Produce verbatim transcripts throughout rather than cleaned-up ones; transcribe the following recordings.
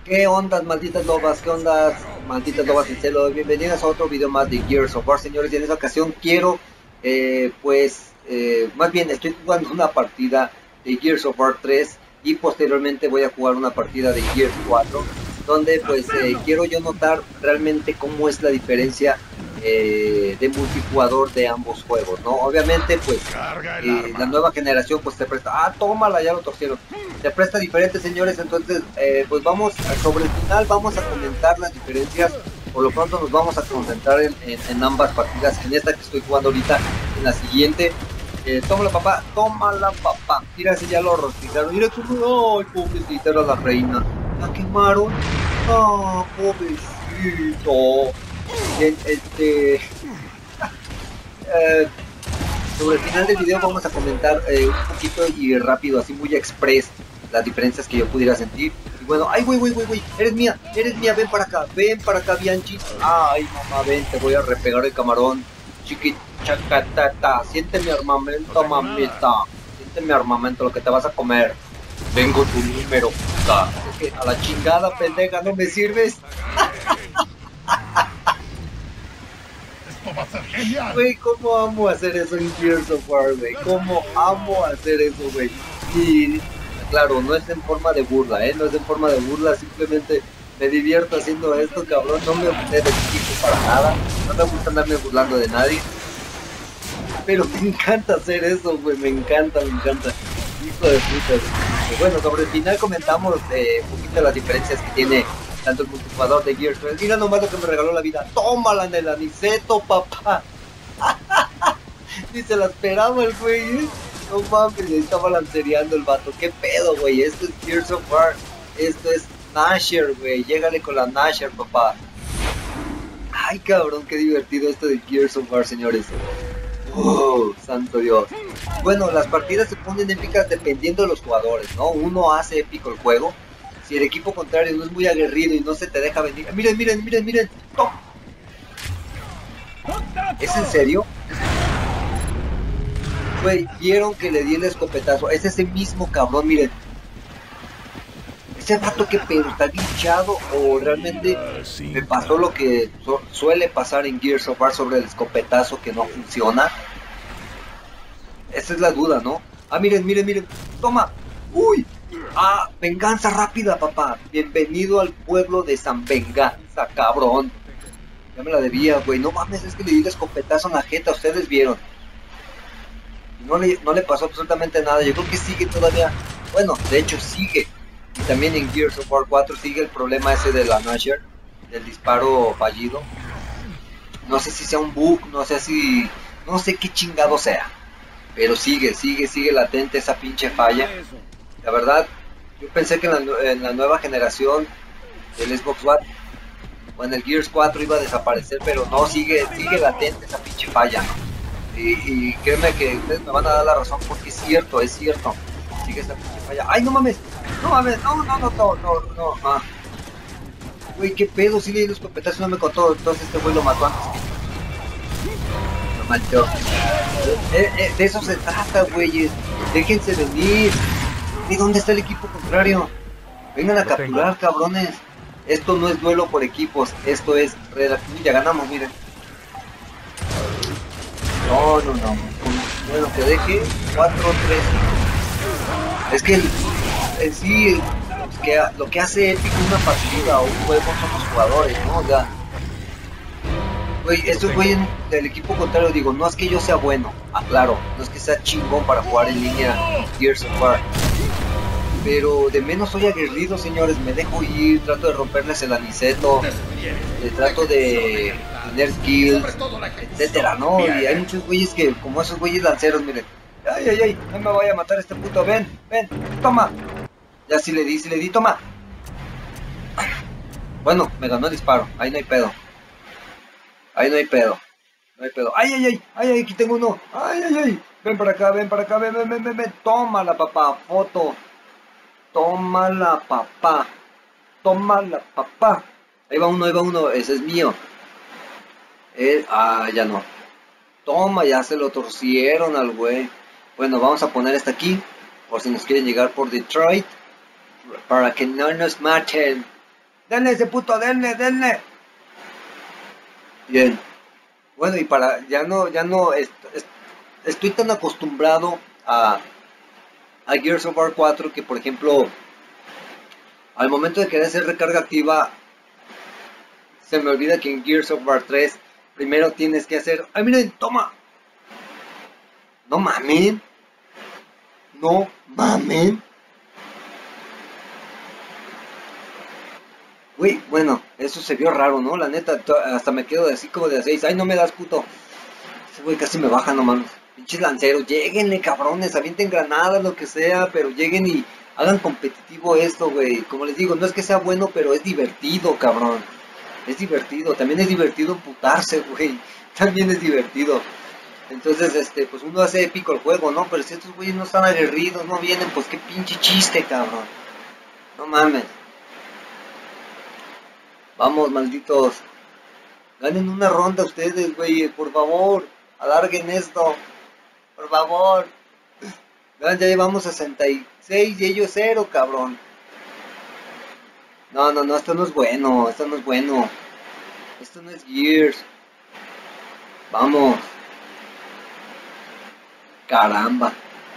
¿Qué ondas, malditas lobas? ¿Qué ondas, malditas lobas en celo? Bienvenidas a otro video más de Gears of War, señores. Y en esta ocasión quiero, eh, pues, eh, más bien estoy jugando una partida de Gears of War tres y posteriormente voy a jugar una partida de Gears cuatro, donde pues eh, quiero yo notar realmente cómo es la diferencia eh, de multijugador de ambos juegos, ¿no? Obviamente, pues, eh, la nueva generación pues te presta, ah, tómala, ya lo torcieron, te presta diferentes, señores. Entonces, eh, pues vamos, sobre el final vamos a comentar las diferencias. Por lo pronto nos vamos a concentrar en, en, en ambas partidas, en esta que estoy jugando ahorita, en la siguiente. Eh, tómala, papá, tómala, papá. Mira, si ya lo rostizaron, mira cómo, ay, pobrecita era la reina, la quemaron, ah, pobrecito. Bien, este, eh, sobre el final del video vamos a comentar eh, un poquito y rápido, así muy express, las diferencias que yo pudiera sentir. Y bueno, ay, güey, güey, güey, güey, eres mía, eres mía, ven para acá, ven para acá, Bianchi. Ay, mamá, ven, te voy a repegar el camarón. Chiqui, chacatata, siente mi armamento, mamita. Siente mi armamento, lo que te vas a comer. Vengo tu número, puta. Es que a la chingada, pendeja, no me sirves. Va a ser genial. Güey, cómo amo hacer eso en Gears of War, güey. Cómo amo hacer eso, güey. Y claro, no es en forma de burla, ¿eh? No es en forma de burla, simplemente me divierto haciendo esto, cabrón. No me olvidé de chico para nada. No me gusta andarme burlando de nadie. Pero me encanta hacer eso, güey. Me encanta, me encanta. Hijo de puta, güey. Bueno, sobre el final comentamos eh, un poquito las diferencias que tiene tanto el multijugador de Gears tres. Mira nomás lo que me regaló la vida. Tómala en el aniceto, papá. Ni se la esperaba el güey, ¿eh? No mames, le estaba lancereando el vato. ¿Qué pedo, güey? Esto es Gears of War. Esto es Nasher, güey. Llégale con la Nasher, papá. Ay, cabrón, qué divertido esto de Gears of War, señores. Oh, santo Dios. Bueno, las partidas se ponen épicas dependiendo de los jugadores, ¿no? Uno hace épico el juego. Si el equipo contrario no es muy aguerrido y no se te deja venir. Miren, miren, miren, miren. ¡Oh! ¿Es en serio? Güey, vieron que le di el escopetazo. Es ese mismo cabrón, miren. Ese vato, que pedo, está glitchado o realmente me pasó lo que su suele pasar en Gears of War sobre el escopetazo que no funciona. Esa es la duda, ¿no? Ah, miren, miren, miren. Toma. Uy. Ah, venganza rápida, papá. Bienvenido al pueblo de San Venganza, cabrón. Ya me la debía, güey. No mames, es que le di el escopetazo en la jeta. Ustedes vieron. No le, no le pasó absolutamente nada. Yo creo que sigue todavía. Bueno, de hecho sigue. Y también en Gears of War cuatro sigue el problema ese de la Nasher, del disparo fallido. No sé si sea un bug, no sé si... No sé qué chingado sea. Pero sigue, sigue, sigue latente esa pinche falla. La verdad, yo pensé que en la, en la nueva generación del Xbox One o en el Gears cuatro iba a desaparecer, pero no, sigue, sigue latente esa pinche falla. Y, y créeme que ustedes me van a dar la razón, porque es cierto, es cierto. Sigue esa pinche falla. ¡Ay, no mames! ¡No mames! ¡No, no, no, no, no, no! Ah. Güey, qué pedo, si le di los escopetazos y no me contó, entonces este güey lo mató antes que... Lo mató. Eh, eh, de eso se trata, güeyes. Déjense venir. ¿Y dónde está el equipo contrario? Vengan a capturar, cabrones. Esto no es duelo por equipos, esto es... Ya ganamos, miren. No, no, no. Bueno, que deje cuatro tres. Es que el, en sí, es que lo que hace épico una partida o un juego son los jugadores, ¿no? O sea, güey, estos güeyes del equipo contrario, digo, no es que yo sea bueno, aclaro, no es que sea chingón para jugar en línea Gears of War, pero de menos soy aguerrido, señores. Me dejo ir, trato de romperles el aniceto, eh, trato de tener kills, etcétera, ¿no? Y hay muchos güeyes que, como esos güeyes lanceros, miren. Ay, ay, ay, no me vaya a matar este puto, ven, ven, toma. Ya sí le di, sí le di, toma. Bueno, me ganó el disparo, ahí no hay pedo. Ahí no hay pedo, no hay pedo. Ay, ay, ay, ay, ay, aquí tengo uno. Ay, ay, ay, ven para acá, ven para acá, ven, ven, ven, ven, ven. Tómala, papá, foto. Tómala, papá. Tómala, papá. Ahí va uno, ahí va uno, ese es mío. Eh, ah, ya no. Toma, ya se lo torcieron al güey. Bueno, vamos a poner esta aquí, por si nos quieren llegar por Detroit, para que no nos maten. Denle ese puto, denle, denle. Bien. Bueno, y para, ya no, ya no, est est estoy tan acostumbrado a, a Gears of War cuatro que, por ejemplo, al momento de querer hacer recarga activa, se me olvida que en Gears of War tres primero tienes que hacer... ¡Ay, miren! ¡Toma! No mamen. No mamen. Güey, bueno, eso se vio raro, ¿no? La neta, hasta me quedo de así como de a seis. ¡Ay, no me das, puto! Ese güey casi me baja, no mames. Pinches lanceros, lleguenle, cabrones, avienten granadas, lo que sea, pero lleguen y hagan competitivo esto, güey. Como les digo, no es que sea bueno, pero es divertido, cabrón. Es divertido, también es divertido emputarse, güey. También es divertido. Entonces, este, pues uno hace épico el juego, ¿no? Pero si estos güeyes no están aguerridos, no vienen, pues qué pinche chiste, cabrón. No mames. Vamos, malditos. Ganen una ronda ustedes, güey, por favor. Alarguen esto. Por favor. Vean, ya llevamos sesenta y seis y ellos cero, cabrón. No, no, no, esto no es bueno. Esto no es bueno. Esto no es Gears. Vamos. Caramba.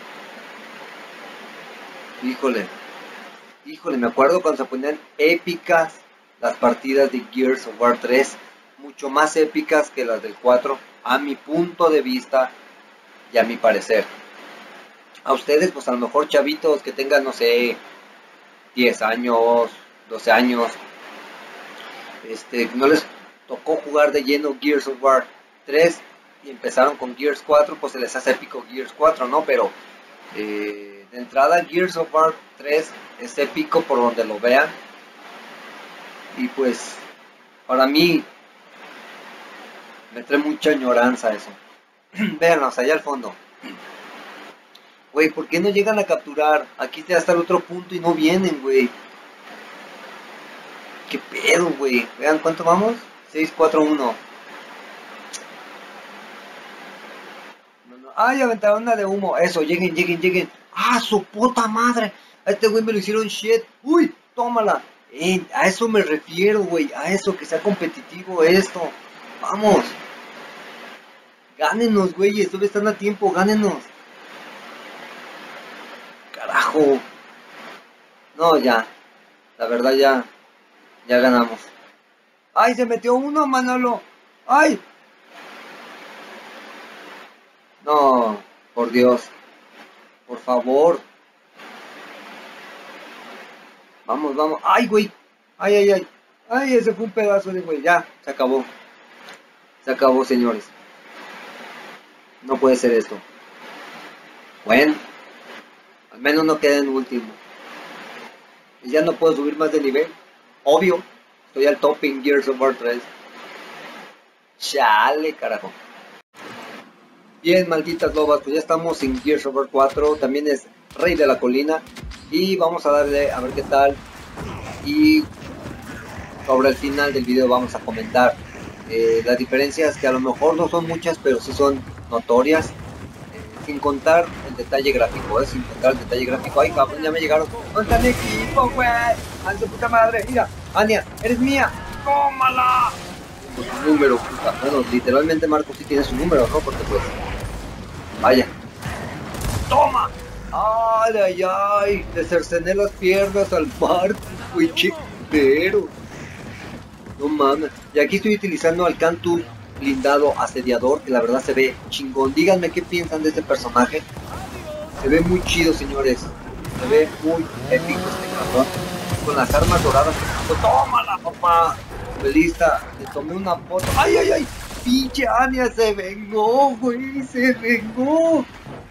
Híjole. Híjole, me acuerdo cuando se ponían épicas las partidas de Gears of War tres, mucho más épicas que las del cuatro, a mi punto de vista y a mi parecer. A ustedes, pues a lo mejor chavitos que tengan, no sé, diez años, doce años, este, no les tocó jugar de lleno Gears of War tres y empezaron con Gears cuatro, pues se les hace épico Gears cuatro, ¿no? Pero eh, de entrada Gears of War tres es épico por donde lo vean. Y pues, para mí, me trae mucha añoranza eso. Véanlos, allá al fondo. Güey, ¿por qué no llegan a capturar? Aquí está hasta el otro punto y no vienen, güey. ¿Qué pedo, güey? Vean, ¿cuánto vamos? seis cuatro uno. No, no. Ay, aventaron una de humo. Eso, lleguen, lleguen, lleguen. ¡Ah, su puta madre! A este güey me lo hicieron shit. ¡Uy! Tómala. Eh, a eso me refiero, güey. A eso, que sea competitivo esto. Vamos. Gánenos, güey. Todavía están a tiempo. Gánenos. Carajo. No, ya. La verdad, ya. Ya ganamos. ¡Ay, se metió uno, Manolo! ¡Ay! No, por Dios. Por favor. Vamos, vamos. ¡Ay, güey! ¡Ay, ay, ay! ¡Ay, ese fue un pedazo de güey! Ya, se acabó. Se acabó, señores. No puede ser esto. Bueno. Al menos no queda en último. Y ya no puedo subir más de nivel. Obvio. Estoy al top en Gears of War tres. Chale, carajo. Bien, malditas lobas, pues ya estamos en Gears of War cuatro. También es Rey de la Colina. Y vamos a darle a ver qué tal. Y sobre el final del video vamos a comentar eh, las diferencias, que a lo mejor no son muchas, pero sí son notorias. Eh, sin contar el detalle gráfico, ¿eh? Sin contar el detalle gráfico. Ay, cabrón, ya me llegaron. ¿Dónde está mi equipo, güey? ¡Ay, su puta madre! Mira, Anya, eres mía. ¡Tómala! Con su número, puta. Bueno, literalmente Marco sí tiene su número, ¿no? Porque pues... Vaya. ¡Toma! ¡Ay, ay, ay! Le cercené las piernas al Marco, güey, chiquero. No mames. Y aquí estoy utilizando al Cantus blindado asediador, que la verdad se ve chingón. Díganme qué piensan de este personaje. Se ve muy chido, señores. Se ve muy épico este cabrón. Con las armas doradas. ¡Tómala, papá! Lista, le tomé una foto. ¡Ay, ay, ay! ¡Pinche Anya se vengó, güey! ¡Se vengó!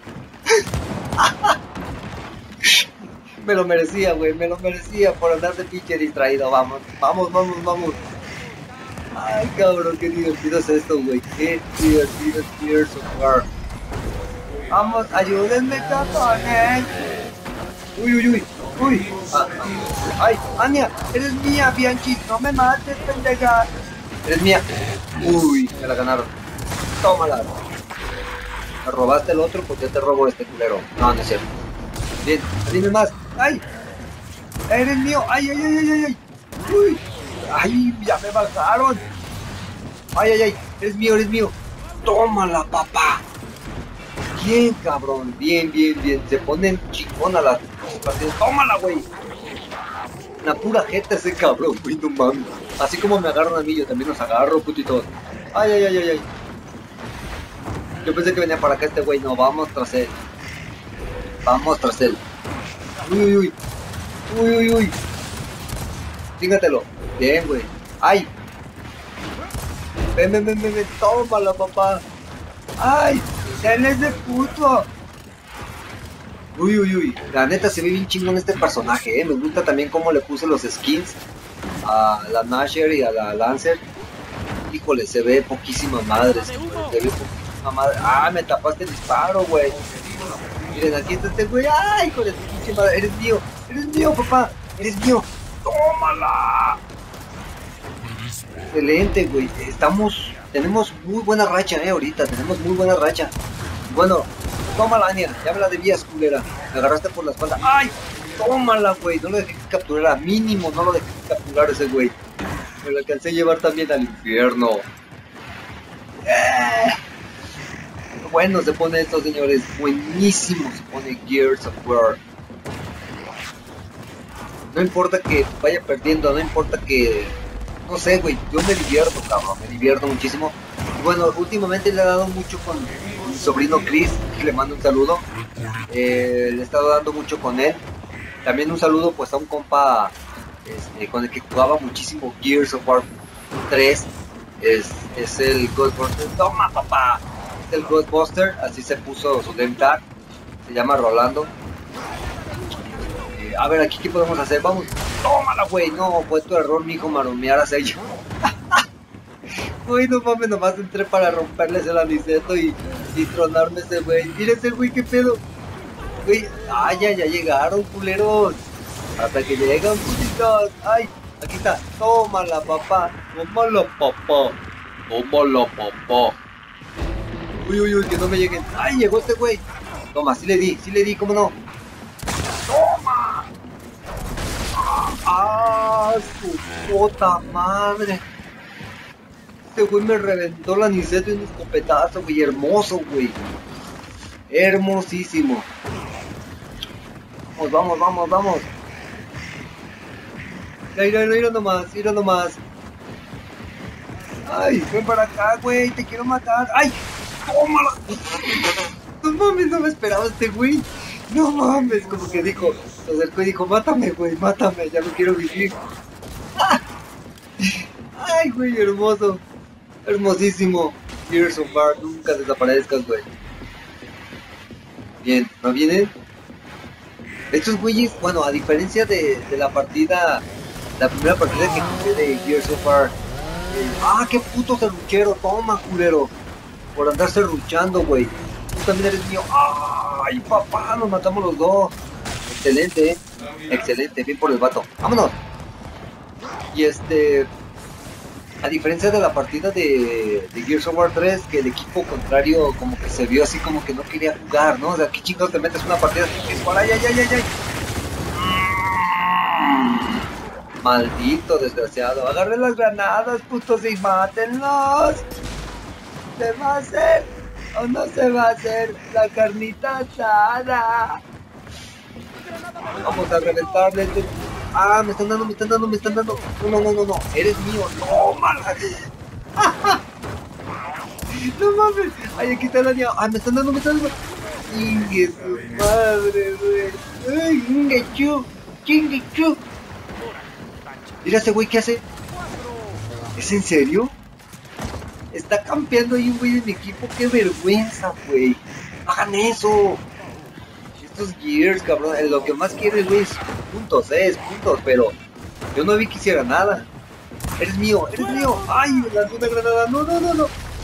Me lo merecía, güey. Me lo merecía por andar de pinche distraído. Vamos, vamos, vamos, vamos. Ay, cabrón, qué divertido es esto, güey. Qué divertido es Gears of War. Vamos, ayúdenme, cabrones. Uy, uy, uy. Uy. Ah, ah. Ay, Anya, eres mía, Bianchi. No me mates, pendeja. Eres mía. Uy, me la ganaron. Tómala. Me robaste el otro, porque yo te robo este culero. No, no es cierto. Bien, dime más. ¡Ay! ¡Eres mío! ¡Ay, ay, ay, ay, ay! Uy. Ay, ya me bajaron. Ay, ay, ay. Eres mío, eres mío. Tómala, papá. Bien, cabrón. Bien, bien, bien. Se ponen chingona las partidas. Tómala, güey. La pura jeta ese cabrón, güey, no mames. Así como me agarran a mí, yo también los agarro, putito. Ay, ay, ay, ay, ay. Yo pensé que venía para acá este güey. No, vamos tras él. Vamos tras él. Uy, uy, uy. Uy, uy, uy. Fíjatelo. Bien, güey. Ay. Ven, ven, ven, ven, ven. Tómala, papá. Ay. Dale ese puto. Uy, uy, uy. La neta se ve bien chingón este personaje, eh. Me gusta también cómo le puse los skins a la Nashor y a la Lancer. Híjole, se ve poquísima madre. Se ve poquísima madre. Ah, me tapaste el disparo, güey. Miren, aquí está este güey. Ay, hijo de tu pinche madre. Eres mío. Eres mío, papá. Eres mío. ¡Tómala! Excelente, güey. Estamos... Tenemos muy buena racha, eh, ahorita. Tenemos muy buena racha. Bueno... Tómala, Anya, ya me la debías, culera. Me agarraste por la espalda. ¡Ay! Tómala, güey. No lo dejé capturar. A mínimo no lo dejé capturar ese güey. Me lo alcancé a llevar también al infierno. ¡Eh! Bueno se pone esto, señores. Buenísimo se pone Gears of War. No importa que vaya perdiendo. No importa que... No sé, güey. Yo me divierto, cabrón. Me divierto muchísimo. Bueno, últimamente le he dado mucho con... mi sobrino Chris, que le mando un saludo. Eh, le he estado dando mucho con él. También un saludo pues a un compa este, con el que jugaba muchísimo Gears of War tres. Es, es el Ghostbuster. ¡Toma, papá! Es el Ghostbuster, así se puso su name tag. Se llama Rolando. Eh, a ver, aquí qué podemos hacer. Vamos. ¡Tómala, güey! No, fue tu error, mijo, maromear a sello. Güey, no mames, nomás entré para romperles el aniceto y, y tronarme ese güey. Mira ese güey, qué pedo. Güey, ay, ya, ya llegaron, culeros. Hasta que llegan, putitos. Ay, aquí está. Tómala, papá. Tómala, papá. Tómala, papá. Uy, uy, uy, que no me lleguen. Ay, llegó este güey. Toma, sí le di, sí le di, ¿cómo no? Toma. Ah, su puta madre. Este güey me reventó la aniceto en un escopetazo, güey. Hermoso, güey. Hermosísimo. Vamos, vamos, vamos, vamos. Mira, mira, mira nomás, mira nomás. Ay, ven para acá, güey. Te quiero matar. Ay, tómala. No mames, no me esperaba este güey. No mames, como que dijo. Se acercó y dijo, mátame, güey, mátame. Ya no quiero vivir. Ay, güey, hermoso. Hermosísimo. Gears of War, nunca desaparezcas, güey. Bien, ¿no vienen? Estos güeyes, bueno, a diferencia de, de la partida, la primera partida que jugué de Gears of War, eh, ah, qué puto serruchero, toma, culero, por andar serruchando, güey. Tú también eres mío. Ay, papá, nos matamos los dos. Excelente, eh. Excelente, bien por el vato. Vámonos. Y este... A diferencia de la partida de, de Gears of War tres, que el equipo contrario como que se vio así como que no quería jugar, ¿no? O sea, ¿qué chingados te metes una partida que es ¡ay, ay, ay, ay, ay! Mm, maldito desgraciado. Agarre las granadas, putos, y mátenlos. ¿Se va a hacer o no se va a hacer la carnita asada? Vamos a reventarle este... Ah, me están dando, me están dando, me están dando. No, no, no, no, no. Eres mío. No, mala. No mames. Ay, aquí está la niña. Ay, me están dando, me están dando. Chingue su madre, güey. Ay, chingue chu. Chingue chu. Mira ese güey, ¿qué hace? ¿Es en serio? Está campeando ahí un güey de mi equipo. Qué vergüenza, güey. Hagan eso. Estos Gears, cabrón, lo que más quiere, güey, es puntos, eh, es puntos, pero yo no vi que hiciera nada. Eres mío, eres mío. Ay, me lanzó una granada. No, no, no, no.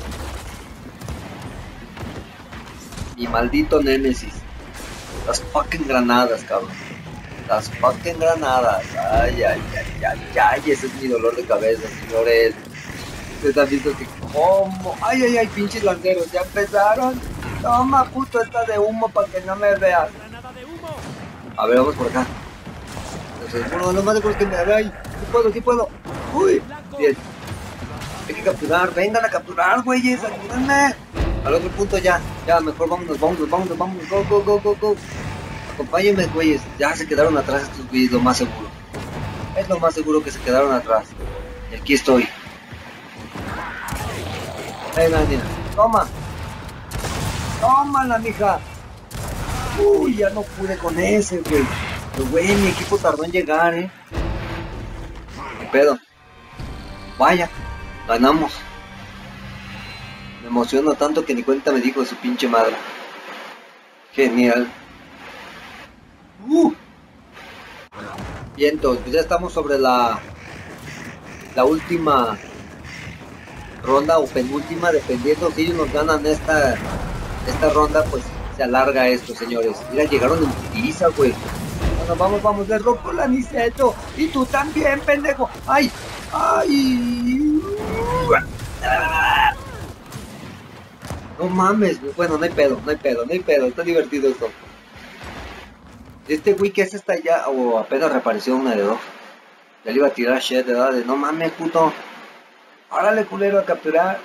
Mi maldito Némesis. Las fucking granadas, cabrón. Las fucking granadas. Ay, ay, ay, ay, ay. Ese es mi dolor de cabeza, señores. Ustedes han visto que como... Ay, ay, ay, pinches lanceros. Ya empezaron. Toma, puto, esta de humo para que no me veas. A ver, vamos por acá. Entonces, bueno, lo más de cosas que me... Ay, Sí puedo, sí puedo. Uy, bien. Hay que capturar, vengan a capturar, güeyes, ayúdenme. Al otro punto ya, ya, mejor vámonos, vámonos, vámonos, vámonos, go, go, go, go, go. Acompáñenme, güeyes, ya se quedaron atrás estos güeyes, lo más seguro. Es lo más seguro que se quedaron atrás. Y aquí estoy. Venga, niña, toma. Tómala, mija. Uy, ya no pude con ese, güey. Pero, güey, mi equipo tardó en llegar, eh. ¿Qué pedo? Vaya, ganamos. Me emociono tanto que ni cuenta me dijo de su pinche madre. Genial. Uh. Bien, entonces, pues ya estamos sobre la la última ronda o penúltima, dependiendo si ellos nos ganan esta esta ronda, pues se alarga esto, señores. Mira, llegaron en putiza, güey. Bueno, vamos, vamos, les rompo el aniceto. Y tú también, pendejo. Ay, ay. No mames, güey. Bueno, no hay pedo, no hay pedo, no hay pedo. Está divertido esto. Este güey que hace está ya, o apenas reapareció una de dos. Ya le iba a tirar shit, ¿verdad? De no mames, puto. Árale, culero, a capturar.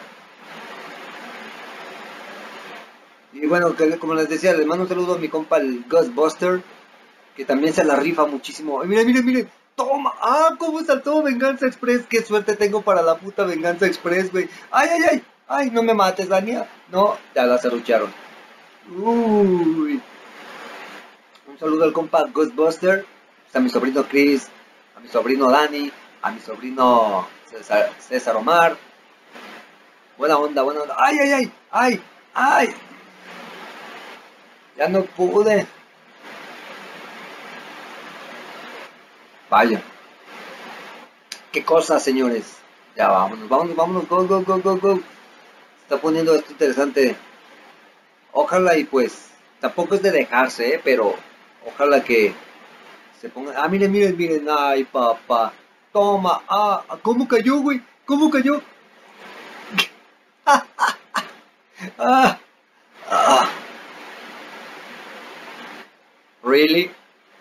Y bueno, que, como les decía, les mando un saludo a mi compa el Ghostbuster, que también se la rifa muchísimo. Ay, miren, miren, miren. Toma. Ah, cómo saltó Venganza Express. Qué suerte tengo para la puta Venganza Express, güey. Ay, ay, ay. Ay, no me mates, Dania. No, ya la cerrucharon. Uy. Un saludo al compa Ghostbuster, a mi sobrino Chris, a mi sobrino Dani, a mi sobrino César, César Omar. Buena onda, buena onda. Ay, ay, ay, ay, ay. Ya no pude. Vaya. Qué cosa, señores. Ya vámonos, vámonos, vámonos. Go, go, go, go, go. Se está poniendo esto interesante. Ojalá y pues, tampoco es de dejarse, ¿eh? Pero ojalá que se pongan. Ah, miren, miren, miren. Ay, papá. Toma. Ah, ¿cómo cayó, güey? ¿Cómo cayó? ah, ah. Really?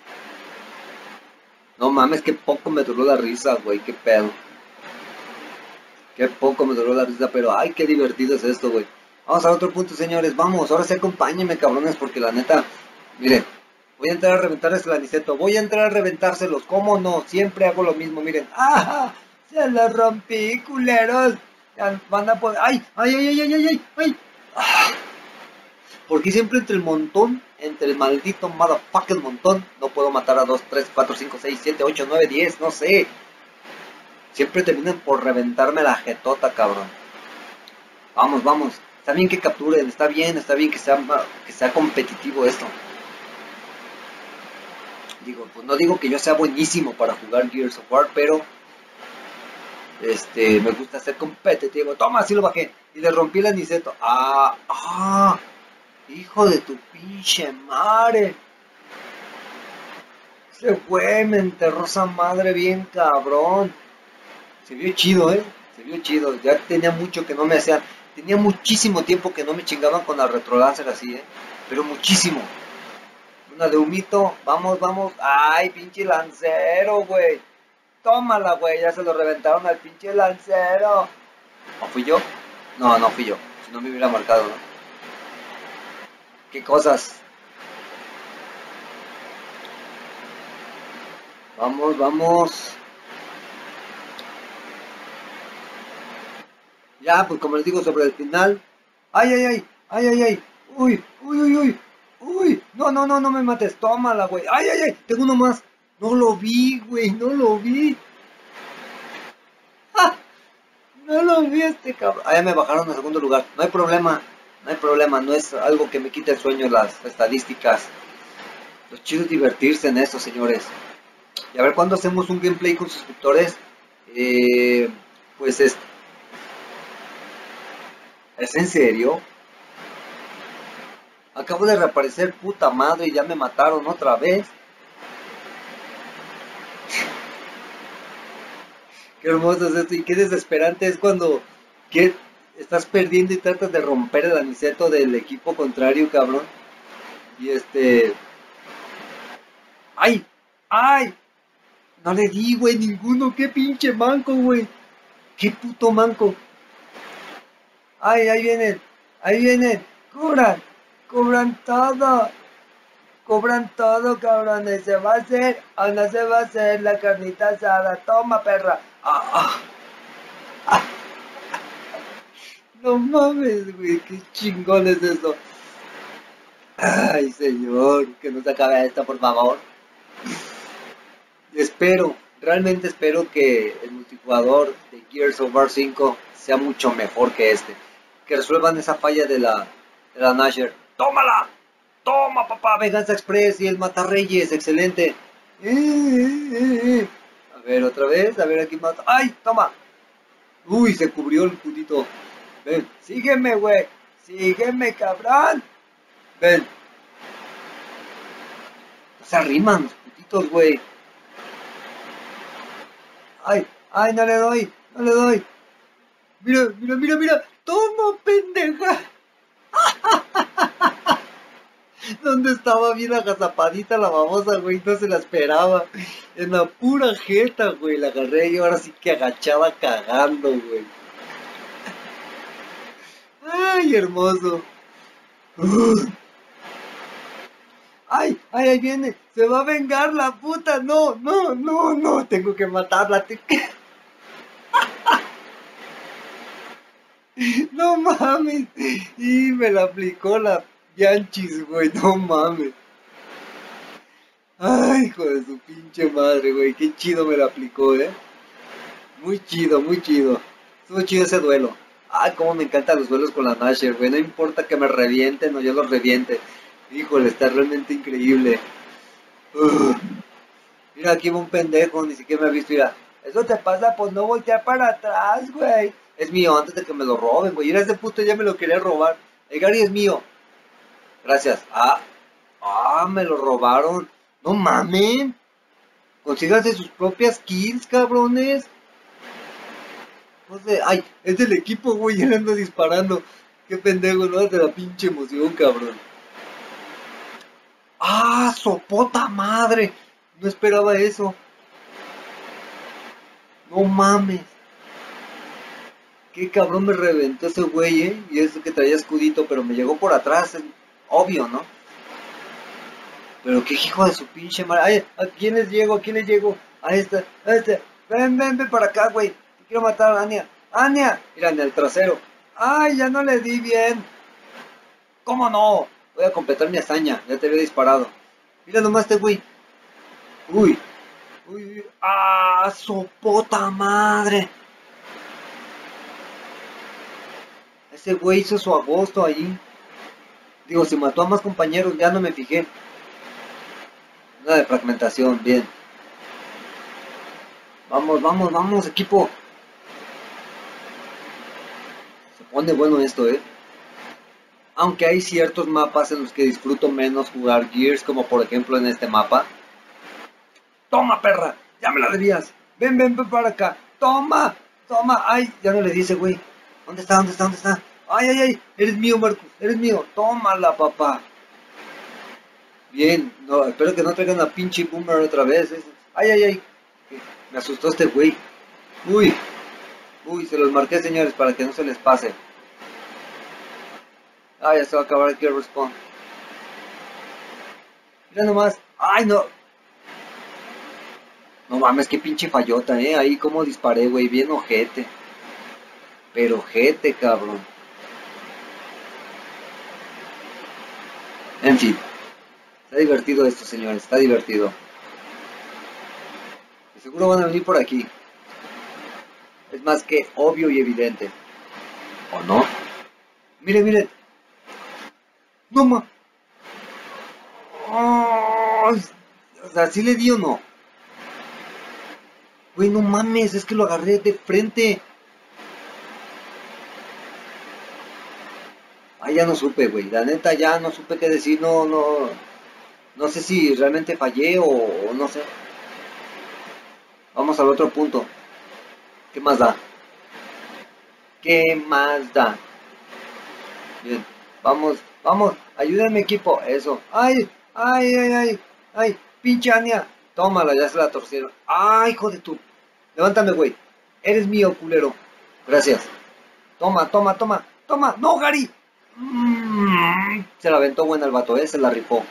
No mames, qué poco me duró la risa, güey. Qué pedo. Qué poco me duró la risa, pero ay, qué divertido es esto, güey. Vamos a otro punto, señores. Vamos, ahora sí acompáñenme, cabrones, porque la neta, miren, voy a entrar a reventarles el aniceto. Voy a entrar a reventárselos. ¿Cómo no? Siempre hago lo mismo, miren. ¡Ah! Se los rompí, culeros. Ya van a poder. ¡Ay! ¡Ay, ay, ay, ay, ay! ay! ay. ¡Ah! Porque siempre entre el montón, entre el maldito motherfucking montón, no puedo matar a dos, tres, cuatro, cinco, seis, siete, ocho, nueve, diez, no sé. Siempre terminan por reventarme la jetota, cabrón. Vamos, vamos. Está bien que capturen, está bien, está bien que sea, que sea competitivo esto. Digo, pues no digo que yo sea buenísimo para jugar Gears of War, pero este, me gusta ser competitivo. Toma, así lo bajé. Y le rompí el aniceto. Ah, ah. Hijo de tu pinche madre. Se fue, me enterró esa madre bien cabrón. Se vio chido, eh. Se vio chido. Ya tenía mucho que no me hacían. Tenía muchísimo tiempo que no me chingaban con la retrolancer así, eh. Pero muchísimo. Una de humito. Vamos, vamos. Ay, pinche lancero, güey. Tómala, güey. Ya se lo reventaron al pinche lancero. ¿O fui yo? No, no fui yo. Si no me hubiera marcado, ¿no? ¿Qué cosas? Vamos, vamos. Ya, pues como les digo sobre el final. Ay, ay, ay, ay, ay, ay. Uy, uy, uy, uy. Uy, no, no, no, no me mates. Tómala, güey. Ay, ay, ay. Tengo uno más. No lo vi, güey. No lo vi. ¡Ah! No lo vi este cabrón. Ah, ya me bajaron a segundo lugar. No hay problema. No hay problema. No es algo que me quite el sueño las estadísticas. Lo chido es divertirse en esto, señores. Y a ver cuándo hacemos un gameplay con suscriptores. Eh, pues es... ¿Es en serio? Acabo de reaparecer, puta madre, y ya me mataron otra vez. Qué hermoso es esto y qué desesperante es cuando que estás perdiendo y tratas de romper el aniceto del equipo contrario, cabrón. Y este... ¡Ay! ¡Ay! No le di, güey, ninguno. Qué pinche manco, güey. Qué puto manco. Ay, ahí vienen. Ahí vienen. Cobran. Cobran todo. Cobran todo, cabrones. ¿Se va a hacer o no se va a hacer la carnita asada? Toma, perra. Ah, ah. Ah. No mames, güey. Qué chingón es eso. Ay, señor. Que no se acabe esto, por favor. Espero, realmente espero que el multijugador de Gears of War cinco sea mucho mejor que este. Que resuelvan esa falla de la, de la Nasher. ¡Tómala! ¡Toma, papá! Venganza Express y el Matarreyes, excelente. Eh, eh, eh. A ver, otra vez, a ver aquí mata. ¡Ay, toma! Uy, se cubrió el putito. Ven, sígueme, güey. Sígueme, cabrón. Ven. No se arriman los putitos, güey. Ay, ay, no le doy, no le doy. Mira, mira, mira, mira. Toma, pendeja. ¿Dónde estaba bien agazapadita la babosa, güey? No se la esperaba. En la pura jeta, güey. La agarré y ahora sí que agachaba cagando, güey. Ay, hermoso. Uh. Ay, ay, ahí viene. Se va a vengar la puta. No, no, no, no. Tengo que matarla. Te... No mames. Y me la aplicó la Yanchis, güey. No mames. Ay, hijo de su pinche madre, güey. Qué chido me la aplicó, eh. Muy chido, muy chido. Estuvo chido ese duelo. Ay, cómo me encantan los duelos con la Nasher, güey. No importa que me revienten o yo los reviente. Híjole, está realmente increíble. Uh. Mira, aquí va un pendejo, ni siquiera me ha visto. Mira, eso te pasa por no voltear para atrás, güey. Es mío, antes de que me lo roben, güey. Mira, ese puto ya me lo quería robar. El Gary es mío. Gracias. Ah, ah, me lo robaron. No mamen. Consíganse sus propias kills, cabrones. No sé, ay, es del equipo, güey. Ya le ando disparando. Qué pendejo, no es de la pinche emoción, cabrón. ¡Ah, sopota madre! No esperaba eso. No mames. Qué cabrón me reventó ese güey, ¿eh? Y eso que traía escudito, pero me llegó por atrás. Es obvio, ¿no? Pero qué hijo de su pinche madre. Ay, ¿a quién les llego? ¿A quién les llego? A esta, a este. Ven, ven, ven para acá, güey. Te quiero matar a Ania. ¡Ania! Mira, en el trasero. ¡Ay, ya no le di bien! ¿Cómo no? Voy a completar mi hazaña. Ya te había disparado. Mira nomás este güey. Uy. Uy. ¡Ah, sopota madre! Ese güey hizo su agosto ahí. Digo, si mató a más compañeros, ya no me fijé. Una de fragmentación, bien. Vamos, vamos, vamos, equipo. Se pone bueno esto, eh. Aunque hay ciertos mapas en los que disfruto menos jugar Gears, como por ejemplo en este mapa. ¡Toma, perra! ¡Ya me la debías! ¡Ven, ven, ven para acá! ¡Toma! ¡Toma! ¡Ay! Ya no le dice, güey. ¿Dónde está? ¿Dónde está? ¿Dónde está? ¡Ay, ay, ay! Eres mío, Marcus. Eres mío. ¡Tómala, papá! Bien. No, espero que no traigan la pinche boomer otra vez. ¡Ay, ay, ay! Me asustó este güey. ¡Uy! ¡Uy! Se los marqué, señores, para que no se les pase. Ah, ya se va a acabar aquí el respawn. Mira nomás. ¡Ay, no! No mames, qué pinche fallota, eh. Ahí como disparé, güey. Bien ojete. Pero ojete, cabrón. En fin. Está divertido esto, señores. Está divertido. Y seguro van a venir por aquí. Es más que obvio y evidente. ¿O no? Miren, miren. No ma. Oh, o sea, ¿sí le di o no? Güey, no mames, es que lo agarré de frente. Ah, ya no supe, güey. La neta ya no supe qué decir. No, no. No sé si realmente fallé o, o no sé. Vamos al otro punto. ¿Qué más da? ¿Qué más da? Bien. Vamos, vamos. Ayúdenme, equipo. Eso. Ay, ay, ay, ay. Ay, pinche Ania. Tómala, ya se la torcieron. ¡Ay, hijo de tu! Levántame, güey. Eres mío, culero. Gracias. Toma, toma, toma, toma. ¡No, Gary! Mm, se la aventó buena el vato, ¿eh? Se la rifó.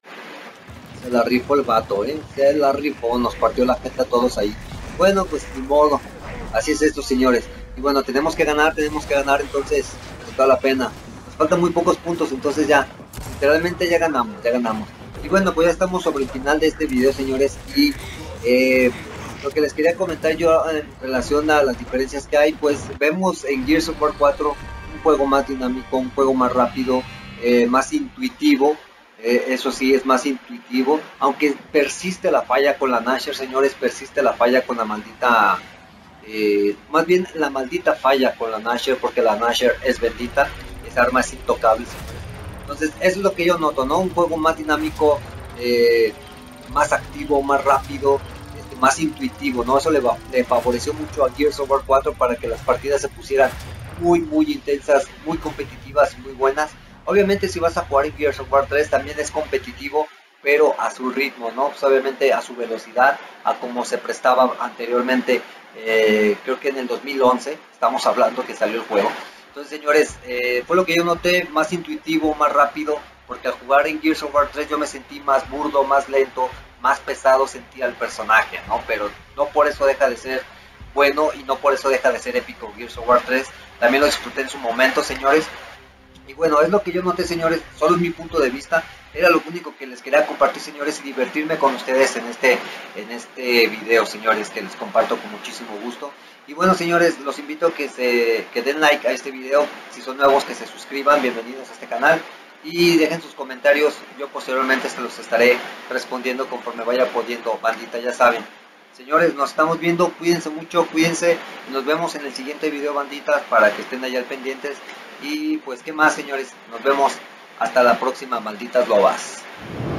Se la rifó el vato, ¿eh? Se la rifó. Nos partió la jeta a todos ahí. Bueno, pues ni modo. Así es esto, señores. Y bueno, tenemos que ganar, tenemos que ganar, entonces pues toda la pena. Nos faltan muy pocos puntos, entonces ya, literalmente ya ganamos, ya ganamos. Y bueno, pues ya estamos sobre el final de este video, señores. Y eh, lo que les quería comentar yo en relación a las diferencias que hay, pues vemos en Gears of War cuatro un juego más dinámico, un juego más rápido, eh, más intuitivo. Eh, eso sí, es más intuitivo, aunque persiste la falla con la Nashor, señores, persiste la falla con la maldita, eh, más bien la maldita falla con la Nashor, porque la Nashor es bendita, esa arma es intocable, señores. Entonces, eso es lo que yo noto, ¿no? Un juego más dinámico, eh, más activo, más rápido, este, más intuitivo, ¿no? Eso le, va, le favoreció mucho a Gears of War cuatro para que las partidas se pusieran muy, muy intensas, muy competitivas, muy buenas. Obviamente si vas a jugar en Gears of War tres también es competitivo, pero a su ritmo, ¿no? Pues obviamente a su velocidad, a como se prestaba anteriormente, eh, creo que en el dos mil once, estamos hablando que salió el juego. Entonces, señores, eh, fue lo que yo noté, más intuitivo, más rápido, porque al jugar en Gears of War tres yo me sentí más burdo, más lento, más pesado sentía el personaje, ¿no? Pero no por eso deja de ser bueno y no por eso deja de ser épico Gears of War tres. También lo disfruté en su momento, señores. Y bueno, es lo que yo noté, señores, solo es mi punto de vista, era lo único que les quería compartir, señores, y divertirme con ustedes en este, en este video, señores, que les comparto con muchísimo gusto. Y bueno, señores, los invito a que, se, que den like a este video, si son nuevos, que se suscriban, bienvenidos a este canal, y dejen sus comentarios, yo posteriormente se los estaré respondiendo conforme vaya pudiendo, bandita, ya saben. Señores, nos estamos viendo, cuídense mucho, cuídense, nos vemos en el siguiente video, banditas, para que estén allá al pendientes. Y pues qué más, señores, nos vemos hasta la próxima, malditas lobas.